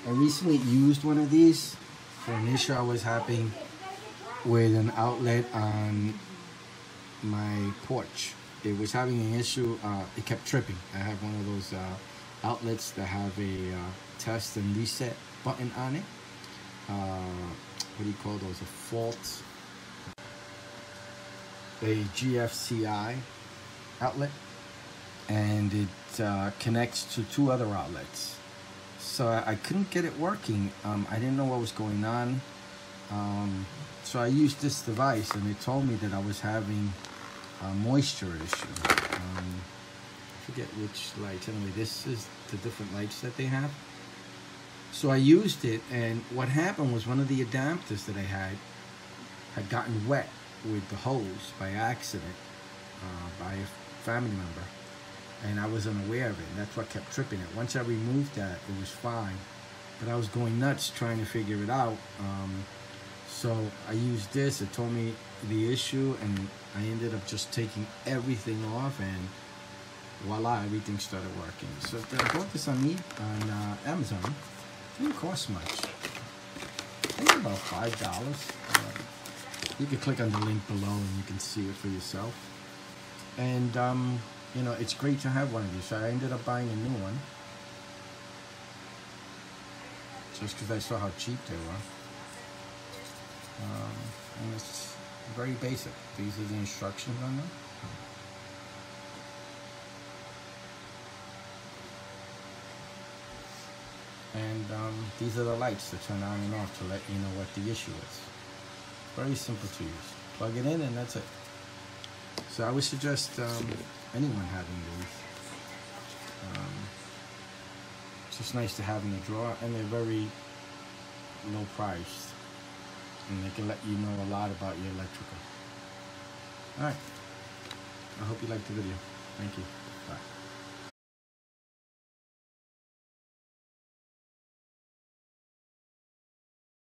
I recently used one of these. For an issue I was having with an outlet on my porch. It was having an issue. It kept tripping. I have one of those outlets that have a test and reset button on it. What do you call those? A fault. A GFCI outlet, and it connects to two other outlets. So I couldn't get it working. I didn't know what was going on. So I used this device, and it told me that I was having a moisture issue. I forget which lights. Anyway, this is the different lights that they have. So I used it, and what happened was one of the adapters that I had gotten wet with the hose by accident by a family member, and I was unaware of it, and that's what kept tripping it. Once I removed that, it was fine, but I was going nuts trying to figure it out. So I used this. It told me the issue, and I ended up just taking everything off, and voila, everything started working. So I bought this on Amazon. It didn't cost much. I think about $5. You can click on the link below and you can see it for yourself. And you know, it's great to have one of these. So I ended up buying a new one just because I saw how cheap they were. And it's very basic. These are the instructions on them. And these are the lights to turn on and off to let you know what the issue is. Very simple to use. Plug it in and that's it. So I would suggest anyone having these. It's just nice to have in the drawer, and they're very low priced, and they can let you know a lot about your electrical. Alright, I hope you liked the video. Thank you.